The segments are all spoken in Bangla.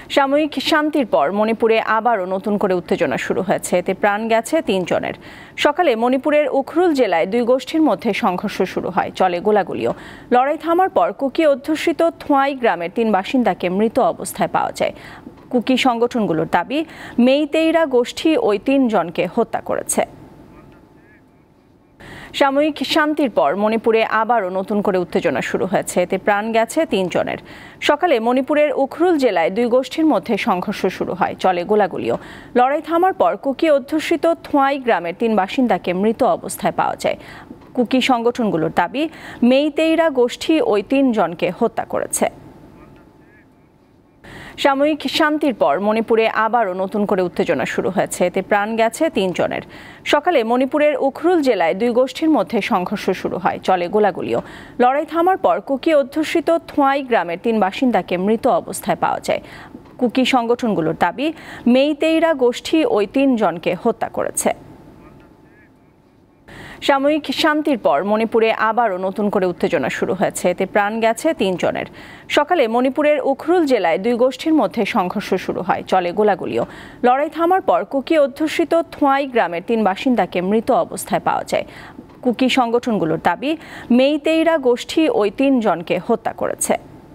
সাময়িক শান্তির পর মণিপুরে আবারও নতুন করে উত্তেজনা শুরু হয়েছে। এতে প্রাণ গেছে ৩ জনের। সকালে মণিপুরের উখরুল জেলায় দুই গোষ্ঠীর মধ্যে সংঘর্ষ শুরু হয়, চলে গোলাগুলিও। লড়াই থামার পর কুকি অধ্যুষিত থোয়াই গ্রামের ৩ বাসিন্দাকে মৃত অবস্থায় পাওয়া যায়। কুকি সংগঠনগুলোর দাবি, মেইতেইরা গোষ্ঠী ওই ৩ জনকে হত্যা করেছে। সাময়িক শান্তির পর মণিপুরে আবারও নতুন করে উত্তেজনা শুরু হয়েছে। এতে প্রাণ গেছে ৩ জনের। সকালে মণিপুরের উখরুল জেলায় দুই গোষ্ঠীর মধ্যে সংঘর্ষ শুরু হয়, চলে গোলাগুলিও। লড়াই থামার পর কুকি অধ্যুষিত থোয়াই গ্রামের ৩ বাসিন্দাকে মৃত অবস্থায় পাওয়া যায়। কুকি সংগঠনগুলোর দাবি, মেইতেইরা গোষ্ঠী ওই ৩ জনকে হত্যা করেছে। সাময়িক শান্তির পর মণিপুরে আবারও নতুন করে উত্তেজনা শুরু হয়েছে। এতে প্রাণ গেছে ৩ জনের। সকালে মণিপুরের উখরুল জেলায় দুই গোষ্ঠীর মধ্যে সংঘর্ষ শুরু হয়, চলে গোলাগুলিও। লড়াই থামার পর কুকি অধ্যুষিত থোয়াই গ্রামের ৩ বাসিন্দাকে মৃত অবস্থায় পাওয়া যায়। কুকি সংগঠনগুলোর দাবি, মেইতেইরা গোষ্ঠী ওই ৩ জনকে হত্যা করেছে। সাময়িক শান্তির পর মণিপুরে আবারও নতুন করে উত্তেজনা শুরু হয়েছে। এতে প্রাণ গেছে ৩ জনের। সকালে মণিপুরের উখরুল জেলায় দুই গোষ্ঠীর মধ্যে সংঘর্ষ শুরু হয়, চলে গোলাগুলিও। লড়াই থামার পর কুকি অধ্যুষিত থোয়াই গ্রামের ৩ বাসিন্দাকে মৃত অবস্থায় পাওয়া যায়। কুকি সংগঠনগুলোর দাবি, মেইতেইরা গোষ্ঠী ওই ৩ জনকে হত্যা করেছে।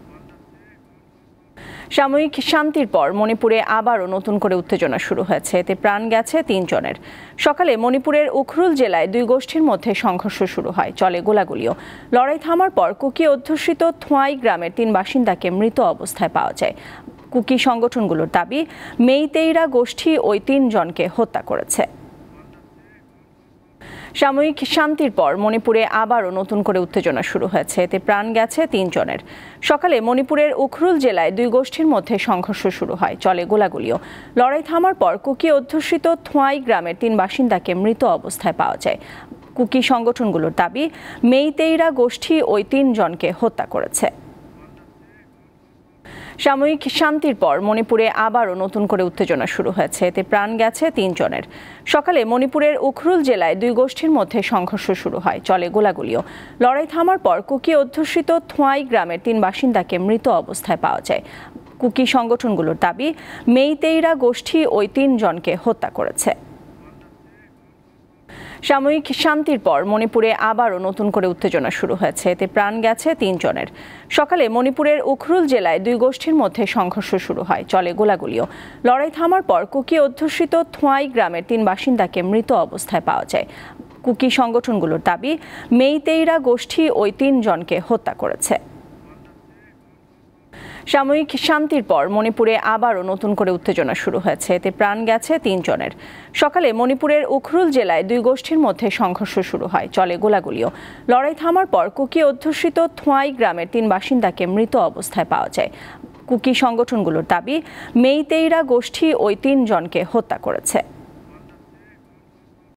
সাময়িক শান্তির পর মণিপুরে আবারও নতুন করে উত্তেজনা শুরু হয়েছে। এতে প্রাণ গেছে ৩ জনের। সকালে মণিপুরের উখরুল জেলায় দুই গোষ্ঠীর মধ্যে সংঘর্ষ শুরু হয়, চলে গোলাগুলিও। লড়াই থামার পর কুকি অধ্যুষিত থোয়াই গ্রামের ৩ বাসিন্দাকে মৃত অবস্থায় পাওয়া যায়। কুকি সংগঠনগুলোর দাবি, মেইতেইরা গোষ্ঠী ওই ৩ জনকে হত্যা করেছে। সাময়িক শান্তির পর মণিপুরে আবারও নতুন করে উত্তেজনা শুরু হয়েছে। এতে প্রাণ গেছে ৩ জনের। সকালে মণিপুরের উখরুল জেলায় দুই গোষ্ঠীর মধ্যে সংঘর্ষ শুরু হয়, চলে গোলাগুলিও। লড়াই থামার পর কুকি অধ্যুষিত থোয়াই গ্রামের ৩ বাসিন্দাকে মৃত অবস্থায় পাওয়া যায়। কুকি সংগঠনগুলোর দাবি, মেইতেইরা গোষ্ঠী ওই ৩ জনকে হত্যা করেছে। সাময়িক শান্তির পর মণিপুরে আবারও নতুন করে উত্তেজনা শুরু হয়েছে। এতে প্রাণ গেছে ৩ জনের। সকালে মণিপুরের উখরুল জেলায় দুই গোষ্ঠীর মধ্যে সংঘর্ষ শুরু হয়, চলে গোলাগুলিও। লড়াই থামার পর কুকি অধ্যুষিত থোয়াই গ্রামের 3 বাসিন্দাকে মৃত অবস্থায় পাওয়া যায়। কুকি সংগঠনগুলোর দাবি, মেইতেইরা গোষ্ঠী ওই 3 জনকে হত্যা করেছে। সাময়িক শান্তির পর মণিপুরে আবারও নতুন করে উত্তেজনা শুরু হয়েছে। এতে প্রাণ গেছে 3 জনের। সকালে মণিপুরের উখরুল জেলায় দুই গোষ্ঠীর মধ্যে সংঘর্ষ শুরু হয়, চলে গোলাগুলিও। লড়াই থামার পর কুকি অধ্যুষিত থোয়াই গ্রামের 3 বাসিন্দাকে মৃত অবস্থায় পাওয়া যায়। কুকি সংগঠনগুলোর দাবি, মেইতেইরা গোষ্ঠী ওই 3 জনকে হত্যা করেছে। সাময়িক শান্তির পর মণিপুরে আবারও নতুন করে উত্তেজনা শুরু হয়েছে। এতে প্রাণ গেছে 3 জনের। সকালে মণিপুরের উখরুল জেলায় দুই গোষ্ঠীর মধ্যে সংঘর্ষ শুরু হয়, চলে গোলাগুলিও। লড়াই থামার পর কুকি অধ্যুষিত থোয়াই গ্রামের 3 বাসিন্দাকে মৃত অবস্থায় পাওয়া যায়। কুকি সংগঠনগুলোর দাবি, মেইতেইরা গোষ্ঠী ওই 3 জনকে হত্যা করেছে।